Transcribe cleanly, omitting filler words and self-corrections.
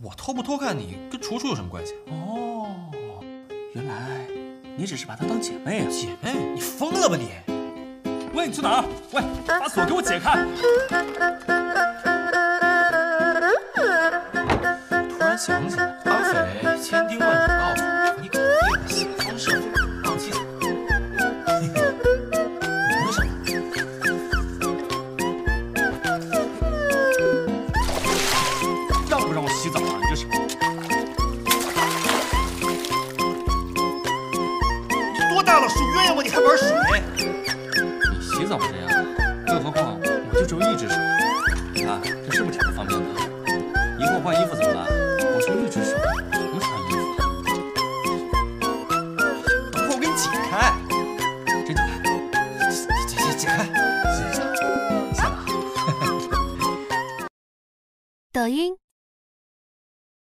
我偷不偷看你跟楚楚有什么关系？ 哦，原来你只是把她当姐妹啊！ 姐妹，你疯了吧你？ 喂，你去哪儿？喂，把锁给我解开！ 突然想起来，阿匪千叮万嘱告诉你，肯定是想方设法让妻子。为什么？ 让不让我洗澡啊？你这是？ 你多大了，属鸳鸯吗？你还玩水？ 你洗澡这样，更何况我就只有一只手，你看这是不是挺不方便的？以后换衣服怎么办？我就一只手，怎么穿衣服？ 等会儿我给你解开。 真解开？ 解开。 谢谢了。 抖音、